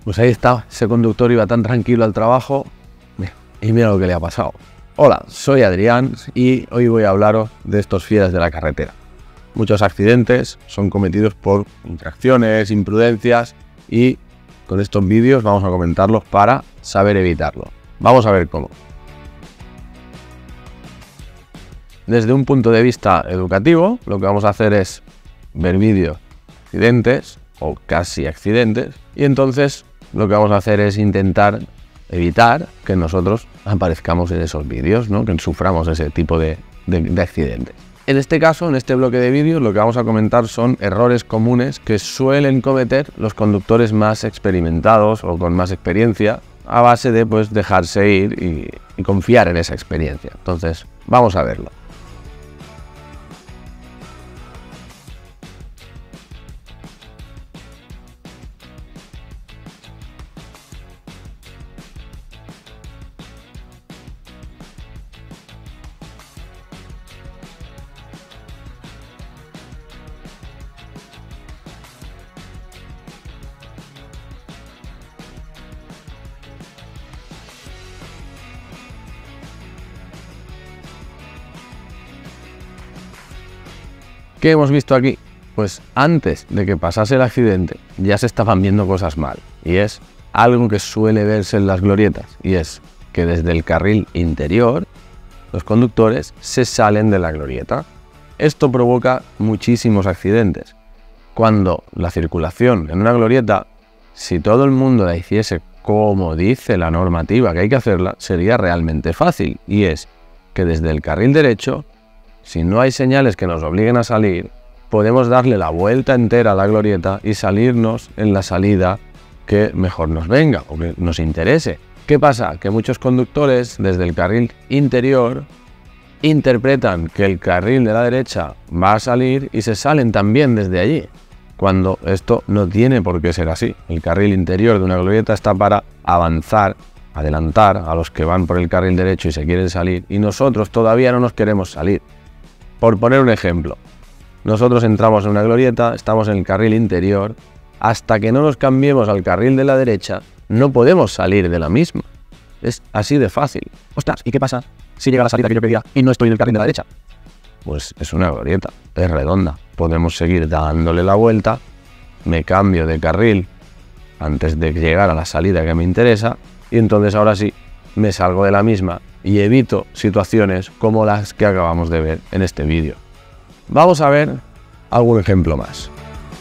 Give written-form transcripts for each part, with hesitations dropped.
Pues ahí está, ese conductor iba tan tranquilo al trabajo y mira lo que le ha pasado. Hola, soy Adrián y hoy voy a hablaros de estos fieras de la carretera. Muchos accidentes son cometidos por infracciones, imprudencias y con estos vídeos vamos a comentarlos para saber evitarlo. Vamos a ver cómo. Desde un punto de vista educativo, lo que vamos a hacer es ver vídeos de accidentes o casi accidentes y entonces lo que vamos a hacer es intentar evitar que nosotros aparezcamos en esos vídeos, ¿no? Que suframos ese tipo de accidentes. En este caso, en este bloque de vídeos, lo que vamos a comentar son errores comunes que suelen cometer los conductores más experimentados o con más experiencia a base de pues, dejarse ir y confiar en esa experiencia. Entonces, vamos a verlo. ¿Qué hemos visto aquí? Pues antes de que pasase el accidente ya se estaban viendo cosas mal y es algo que suele verse en las glorietas y es que desde el carril interior los conductores se salen de la glorieta. Esto provoca muchísimos accidentes. Cuando la circulación en una glorieta, si todo el mundo la hiciese como dice la normativa que hay que hacerla, sería realmente fácil y es que desde el carril derecho, si no hay señales que nos obliguen a salir, podemos darle la vuelta entera a la glorieta y salirnos en la salida que mejor nos venga o que nos interese. ¿Qué pasa? Que muchos conductores desde el carril interior interpretan que el carril de la derecha va a salir y se salen también desde allí, cuando esto no tiene por qué ser así. El carril interior de una glorieta está para avanzar, adelantar a los que van por el carril derecho y se quieren salir y nosotros todavía no nos queremos salir. Por poner un ejemplo, nosotros entramos en una glorieta, estamos en el carril interior, hasta que no nos cambiemos al carril de la derecha, no podemos salir de la misma. Es así de fácil. Ostras, ¿y qué pasa si llega la salida que yo pedía y no estoy en el carril de la derecha? Pues es una glorieta, es redonda. Podemos seguir dándole la vuelta, me cambio de carril antes de llegar a la salida que me interesa y entonces ahora sí me salgo de la misma y evito situaciones como las que acabamos de ver en este vídeo. Vamos a ver algún ejemplo más.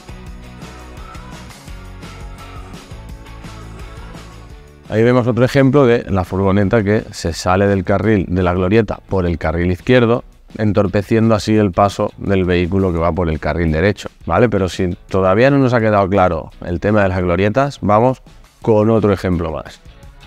Ahí vemos otro ejemplo de la furgoneta que se sale del carril de la glorieta por el carril izquierdo, entorpeciendo así el paso del vehículo que va por el carril derecho, ¿vale? Pero si todavía no nos ha quedado claro el tema de las glorietas, vamos con otro ejemplo más.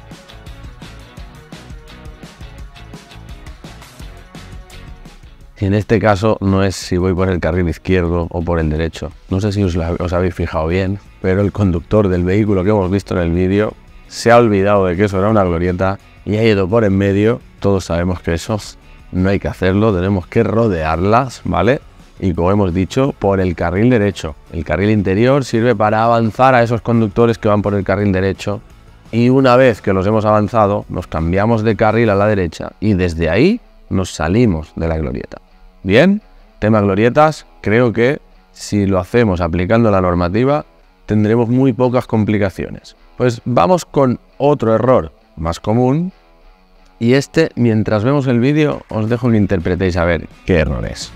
En este caso no es si voy por el carril izquierdo o por el derecho. No sé si os habéis fijado bien, pero el conductor del vehículo que hemos visto en el vídeo se ha olvidado de que eso era una glorieta y ha ido por en medio. Todos sabemos que eso no hay que hacerlo, tenemos que rodearlas, ¿vale? Y como hemos dicho, por el carril derecho. El carril interior sirve para avanzar a esos conductores que van por el carril derecho y una vez que los hemos avanzado, nos cambiamos de carril a la derecha y desde ahí nos salimos de la glorieta. Bien, tema glorietas, creo que si lo hacemos aplicando la normativa tendremos muy pocas complicaciones. Pues vamos con otro error más común y este, mientras vemos el vídeo, os dejo que interpretéis a ver qué error es.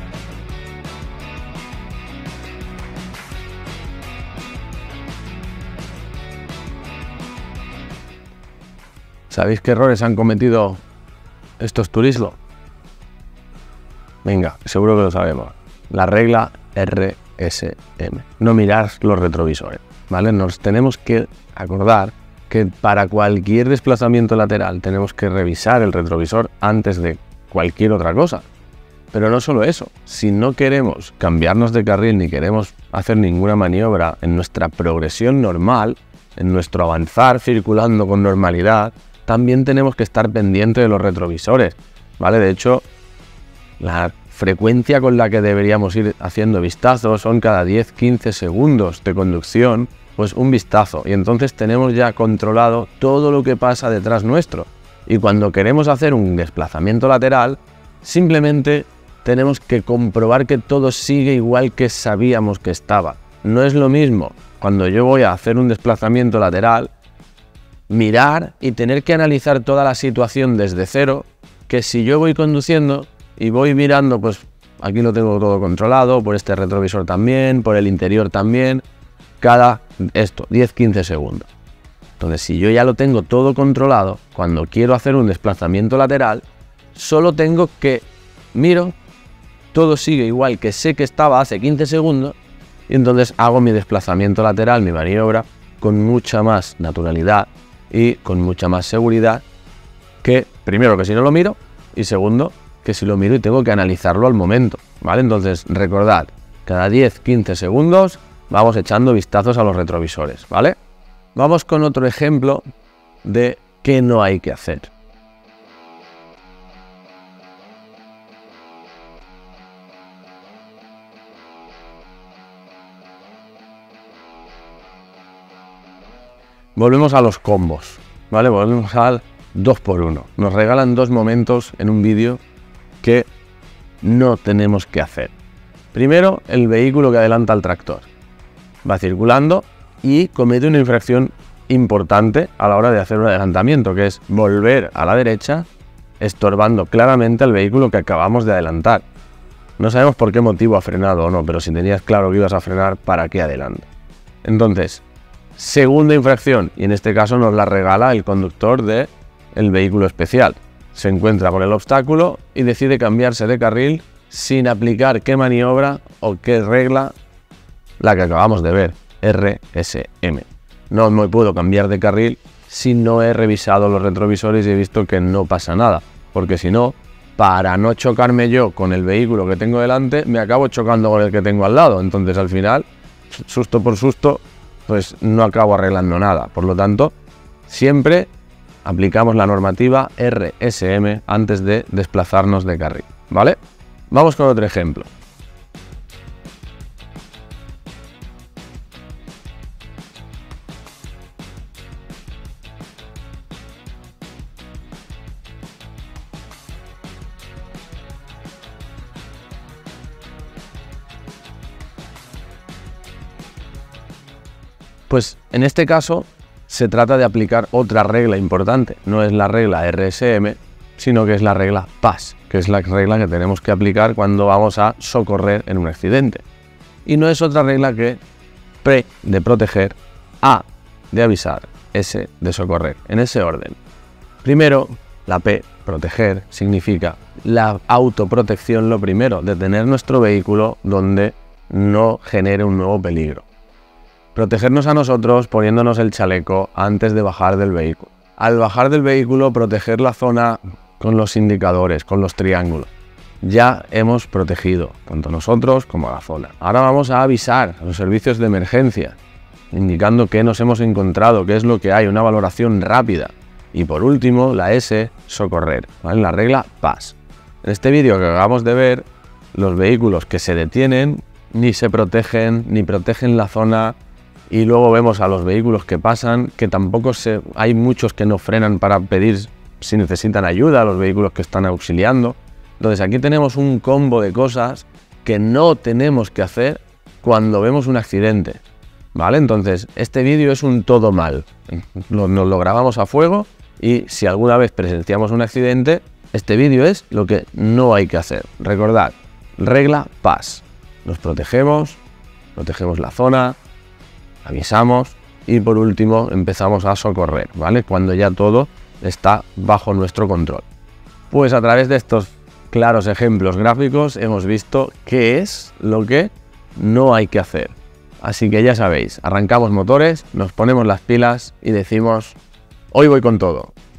¿Sabéis qué errores han cometido estos turismo? Venga, seguro que lo sabemos. La regla RSM. No mirar los retrovisores, ¿vale? Nos tenemos que acordar que para cualquier desplazamiento lateral tenemos que revisar el retrovisor antes de cualquier otra cosa. Pero no solo eso, si no queremos cambiarnos de carril ni queremos hacer ninguna maniobra en nuestra progresión normal, en nuestro avanzar circulando con normalidad, también tenemos que estar pendiente de los retrovisores, ¿vale? De hecho, la frecuencia con la que deberíamos ir haciendo vistazos son cada 10-15 segundos de conducción pues un vistazo y entonces tenemos ya controlado todo lo que pasa detrás nuestro. Y cuando queremos hacer un desplazamiento lateral, simplemente tenemos que comprobar que todo sigue igual que sabíamos que estaba. No es lo mismo cuando yo voy a hacer un desplazamiento lateral, mirar y tener que analizar toda la situación desde cero, que si yo voy conduciendo y voy mirando, pues aquí lo tengo todo controlado, por este retrovisor también, por el interior también, cada 10-15 segundos. Entonces, si yo ya lo tengo todo controlado, cuando quiero hacer un desplazamiento lateral, solo tengo que miro, todo sigue igual que sé que estaba hace 15 segundos, y entonces hago mi desplazamiento lateral, mi maniobra, con mucha más naturalidad y con mucha más seguridad que, primero, que si no lo miro, y segundo, que si lo miro y tengo que analizarlo al momento, ¿vale? Entonces, recordad, cada 10-15 segundos vamos echando vistazos a los retrovisores, ¿vale? Vamos con otro ejemplo de qué no hay que hacer. Volvemos a los combos, ¿vale? Volvemos al 2x1. Nos regalan dos momentos en un vídeo que no tenemos que hacer. Primero, el vehículo que adelanta al tractor. Va circulando y comete una infracción importante a la hora de hacer un adelantamiento, que es volver a la derecha, estorbando claramente al vehículo que acabamos de adelantar. No sabemos por qué motivo ha frenado o no, pero si tenías claro que ibas a frenar, ¿para qué adelanta? Entonces, segunda infracción, y en este caso nos la regala el conductor del vehículo especial. Se encuentra con el obstáculo y decide cambiarse de carril sin aplicar qué maniobra o qué regla, la que acabamos de ver, RSM. No me puedo cambiar de carril si no he revisado los retrovisores y he visto que no pasa nada, porque si no, para no chocarme yo con el vehículo que tengo delante, me acabo chocando con el que tengo al lado. Entonces, al final, susto por susto, pues no acabo arreglando nada. Por lo tanto, siempre aplicamos la normativa RSM antes de desplazarnos de carril, ¿vale? Vamos con otro ejemplo. Pues en este caso se trata de aplicar otra regla importante. No es la regla RSM, sino que es la regla PAS, que es la regla que tenemos que aplicar cuando vamos a socorrer en un accidente. Y no es otra regla que P de proteger, A de avisar, S de socorrer, en ese orden. Primero, la P, proteger, significa la autoprotección, lo primero, de tener nuestro vehículo donde no genere un nuevo peligro. Protegernos a nosotros poniéndonos el chaleco antes de bajar del vehículo. Al bajar del vehículo, proteger la zona con los indicadores, con los triángulos. Ya hemos protegido, tanto nosotros como a la zona. Ahora vamos a avisar a los servicios de emergencia, indicando qué nos hemos encontrado, qué es lo que hay, una valoración rápida. Y por último, la S, socorrer, ¿vale? La regla PAS. En este vídeo que acabamos de ver, los vehículos que se detienen ni se protegen, ni protegen la zona. Y luego vemos a los vehículos que pasan, que tampoco hay muchos que no frenan para pedir si necesitan ayuda, a los vehículos que están auxiliando. Entonces aquí tenemos un combo de cosas que no tenemos que hacer cuando vemos un accidente, ¿vale? Entonces este vídeo es un todo mal. Nos lo grabamos a fuego y si alguna vez presenciamos un accidente, este vídeo es lo que no hay que hacer. Recordad, regla PAS. Nos protegemos la zona, avisamos y por último empezamos a socorrer, ¿vale? Cuando ya todo está bajo nuestro control. Pues a través de estos claros ejemplos gráficos hemos visto qué es lo que no hay que hacer. Así que ya sabéis, arrancamos motores, nos ponemos las pilas y decimos, hoy voy con todo.